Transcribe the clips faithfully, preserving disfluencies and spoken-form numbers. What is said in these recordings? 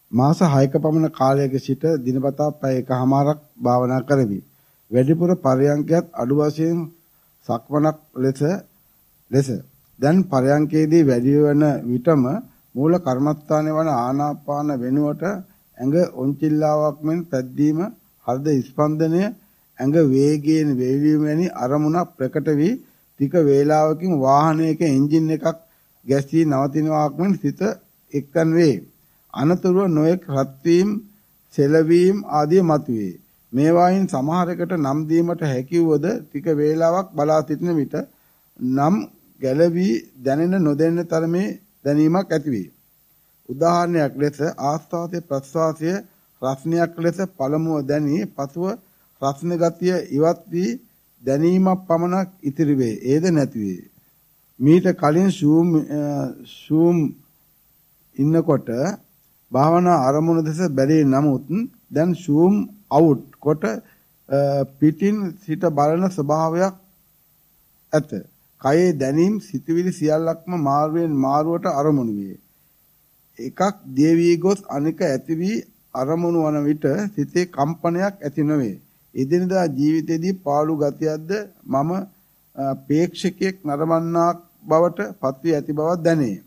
මාස හයක පමණ කාලයක සිට දිනපතා පැය එකමාරක් භාවනා කරමි. වැඩිපුර පරයන්කයත් අඩු වශයෙන් සක්මනක් ලෙස ලෙස දැන් පරයන්කේදී වැඩි වෙන විටම මූල කර්මස්ථානයේ වන ආනාපාන වෙනුවට ඇඟ ඔන්චිල්ලාවක් මෙන් පැද්දීම, හෘද ස්පන්දනය, ඇඟ වේගයෙන් වේවීම වැනි අරමුණක් ප්‍රකට වී ටික වේලාවකින් වාහනයක එන්ජින් එකක් ගැසී නවතිනවාක් මෙන් සිත එක්තන් වේ. අනතුරුව නොයෙක් රත් වීම, සෙලවීම ආදී මතුවේ. මේවායින් සමහරකට නම් දීමට හැකි වූද ටික වේලාවක් බලා සිටින විට නම් ගැලවි දැනෙන නොදැනෙන තරමේ දැනීමක් ඇතිවේ. උදාහරණයක් ලෙස ආස්වාදයේ ප්‍රස්වාසය රස්නයක් ලෙස පළමුව දැනී පසුව රස්න ගතිය ඉවත් වී දැනීමක් පමණක් ඉතිරි වේ. ඒද නැති වේ. මීට කලින් ෂූම් ෂූම් ඉන්නකොට භාවනා අරමුණ දෙස බැලී නමුත් දැන් ෂූම් අවුට් කොට පිටින් සිට බලන ස්වභාවයක් ඇත. කයේ දැනීම් සිතුවිලි සියල්ලක්ම මාරුවෙන් මාරුවට අරමුණු වේ. එකක් දේවී ගොස් අනික ඇති වී අරමුණු වන විට සිතේ කම්පනයක් ඇති නොවේ. එදිනදා ජීවිතයේදී පාළු ගතියක්ද මම ප්‍රේක්ෂකයෙක් නරඹන්නාක් බවට පත්වී ඇති බවක් දැනේ.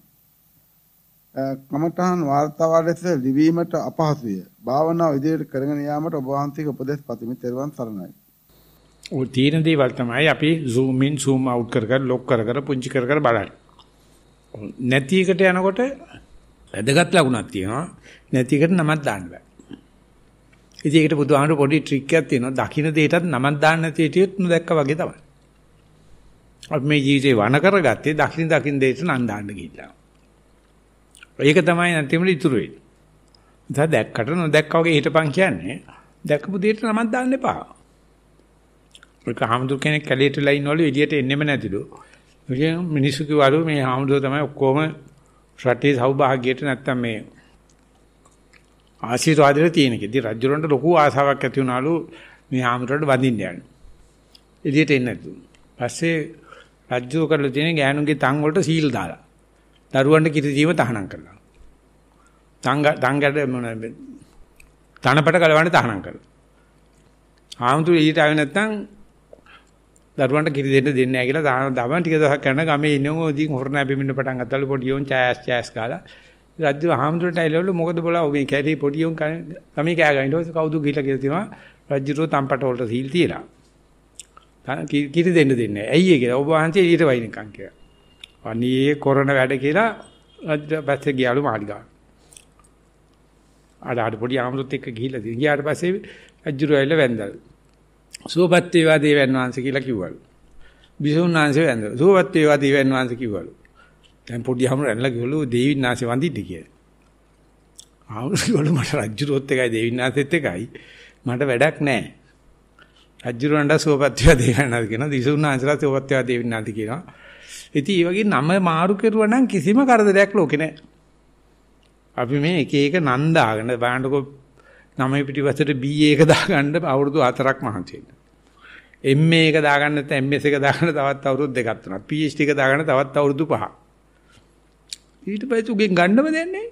කමඨාන් වාර්තාව ලෙස ලිවීමට අපහසුය. භාවනාව ඉදිරියට කරගෙන යාමට ඔබ වහන්සේගේ උපදෙස් පතමි. ත්වන් සරණයි. ඔය තීන දේවල් තමයි අපි zoom in zoom out කර කර ලොක් කර කර පුංචි කර කර බලන්නේ. නැති එකට යනකොට වැදගත් ලකුණක් තියෙනවා. නැති එකට නමක් දාන්න බෑ. ඉතින් ඒකට බුදුහාමුදුරු පොඩි ට්‍රික් එකක් තියෙනවා. දකින්න දෙයටත් නමක් දාන්න නැති හිටියොත් නොදැක්කා වගේ තමයි. අපි මේ ජීවිතේ වණ කරගත්තේ දකින්න දකින්න දෙයට නම් දාන්න ගිහිල්ලා. ඒක තමයි නැතිවෙම ඉතුරු වෙන්නේ. ඉතින් දැක්කට නොදැක්කා වගේ හිටපන් කියන්නේ දැක්කපු දෙයට නමක් දාන්න එපා. ඒක හාමුදුර කෙනෙක් කැලේටලා ඉන්නවලු එළියට එන්නෙම නැතිලු. ඉතින් මිනිස්සු කිව්වලු මේ හාමුදුර තමයි ඔක්කොම රටේ සෞභාග්‍යයට නැත්තම් මේ ආශිර්වාදෙට තියෙන එක. ඉතින් රජුරන්ට ලොකු ආසාවක් ඇති වුණාලු මේ හාමුදුරට වඳින්න යන්න. එළියට එන්නේ නැතු. පස්සේ රජු කරලා තියෙන ගෑනුන්ගේ තන් වලට සීල් දාලා. දරුවන්ට කිරි දීම තහනම් කරලා. තංග තංගට මොන තනපට ගලවන්න තහනම් කරලා. හාමුදුර ඊට ආවේ නැත්තම් දරුවන්ට කිරි දෙන්න දෙන්නේ නැහැ කියලා දාන ටික දවසක් කරන ගමේ ඉන්නෝ ඉතින් හොරණ බෙමින්න පටන් ගත්තලු පොඩි යෝන් චෑස් චෑස් කාලා රජු හාමුදුරට ඇවිල්ලාලු මොකද බලා ඔබ මේ කැටි පොඩි යෝන් ගමේ කෑ ගන්න ඊට පස්සේ කවුද ගිහලා කියලා තියෙනවා රජුරෝ තම්පට වලට සීල් තියලා කිරි දෙන්න දෙන්නේ නැහැ ඇයි ඒ කියලා ඔබ වහන්සේ ඊට වයින්කම් කියලා අනේ කොරණ වැඩ කියලා රජු පස්සේ ගියාලු මාලිගාවට ආඩ ආඩ පොඩි හාමුදුරුත් එක්ක ගිහිල්ලා තියෙන ගියාට පස්සේ රජුරෝ ඇවිල්ලා වැන්දලු සුවපත් වේවා දේවයන් වහන්සේ කියලා කිව්වලු. බිසෝන් වහන්සේ වැඳලා සුවපත් වේවා දේවයන් වහන්සේ කිව්වලු. දැන් පොඩි හැමෝම රැඳලා කිව්වලු දේවින් වහන්සේ වඳින්න කියලා. ආවුරුවලු මට රජුරොත් එකයි දේවින් වහන්සේත් එකයි මට වැඩක් නැහැ. රජුරන්ට සුවපත් වේවා දේවයන් වහන්සේ කියනවා බිසෝන් වහන්සේලා සුවපත් වේවා දේවින් වහන්සේ කියනවා. ඉතින් මේ වගේ නම මාරු කරුවා නම් කිසිම කරදරයක් ලෝකේ නැහැ. අපි මේ එක එක නන් දාගෙන බලන්නකො නමයි පිටිපස්සට බී ඒ එක දාගන්න අවුරුදු හතරක් මහන්සි වෙනවා. එම් ඒ එක දාගන්න නැත්නම් එම් එස් එක දාගන්න තවත් අවුරුදු දෙකක් තුනක්. පී එච් ඩී එක දාගන්න තවත් අවුරුදු පහක්. ඊට පස්සේ උගෙන් ගන්නම දෙන්නේ.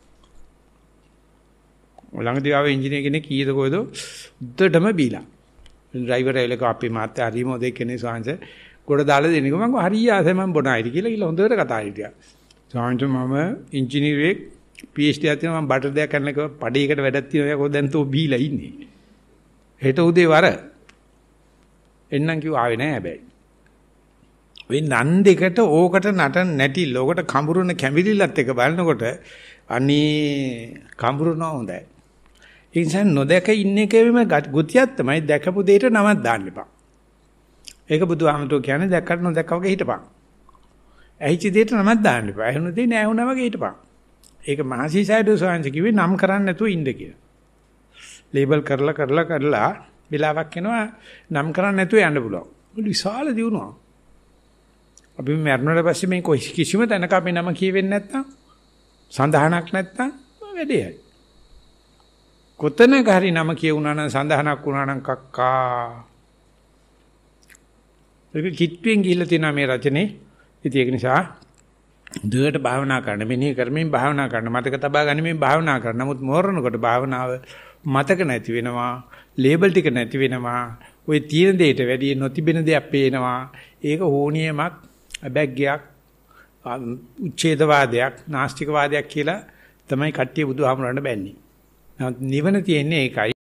ළඟදී ආව ඉංජිනේර කෙනෙක් කීයද කොහෙද උඩටම බීලා. ඩ්‍රයිවර් එලක අපේ මාත්‍ය හරිම දෙක කෙනේ සාංශ ගොඩ දාලා දෙන්නකෝ මම හරිය ආසයි මම බොනයිද කියලා කියලා හොඳට කතා හිටියා. සාංශ මම ඉංජිනේරෙක් පී එච් ඩී එකක් තියෙනවා මම බටර් දෙයක් කරනක පඩේකට වැඩක් තියෙනවා කොහොමද දැන් තෝ බීලා ඉන්නේ. හෙට උදේ වර එන්නම් කිව්ව ආවේ නෑ හැබැයි. ඔය නන් දෙකට ඕකට නටන නැටි ලෝකට කඹුරුන කැඹිලිලත් එක බලනකොට අනේ කඹුරුනවා හොඳයි. ඒ නිසා නොදැක ඉන්න එකේම ගතියක් තමයි දැකපු දෙයට නමක් දාන්න එපා. ඒක බුදුහාමතුෝ කියන්නේ දැක්කට නොදැක්කා වගේ හිටපන්. ඇහිච්ච දෙයට නමක් දාන්න එපා. එහෙම දෙන්නේ නෑ වුණා වගේ හිටපන්. ඒක මහසීසයිඩෝ සෝංශ කිව්වේ නම් කරන්න නැතුව ඉන්න කියලා. ලේබල් කරලා කරලා කරලා වෙලාවක් එනවා නම් කරන්න නැතුව යන්න පුළුවන්. ඒක විශාල දියුණුවක්. අපි මරණයට පස්සේ මේ කිසිම තැනක අපි නම කියවෙන්නේ නැත්නම් සඳහනක් නැත්නම් වැඩේයි. කොතනක හරි නම කියුණා නම් සඳහනක් වුණා නම් කක්කා. ඒක කිට්ටුවෙන් ගිහිල්ලා තියෙනවා මේ රචනේ. ඉතින් ඒක නිසා දුවට භාවනා කරන්න මෙනෙහි කරමින් භාවනා කරන්න මතක තබා ගනිමින් භාවනා කරන්න. නමුත් මෝරනකොට භාවනාව මතක නැති වෙනවා. ලේබල් ටික නැති වෙනවා. ওই තියෙන දෙයට වැඩිය නොතිබෙන දෙයක් පේනවා. ඒක හෝනියමක්, අබැග්ගයක්, උච්ඡේදවාදයක්, නාස්තිකවාදයක් කියලා තමයි කට්ටිය බුදුහාමුදුරන්ට බැන්නේ. නමුත් නිවන තියෙන්නේ ඒකයි.